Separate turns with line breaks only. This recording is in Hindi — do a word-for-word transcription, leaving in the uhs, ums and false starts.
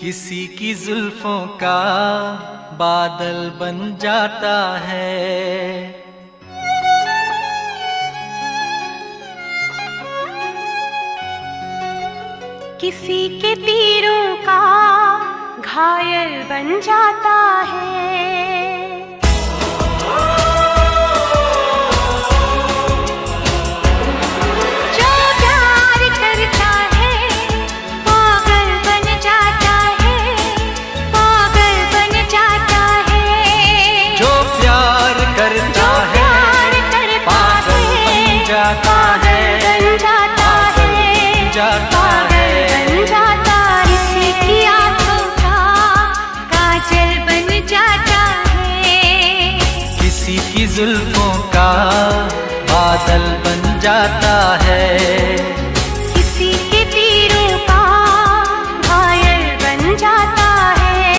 किसी की जुल्फों का बादल बन जाता है।
किसी के तीरों का घायल बन जाता है।
जुल्फों का बादल बन जाता है।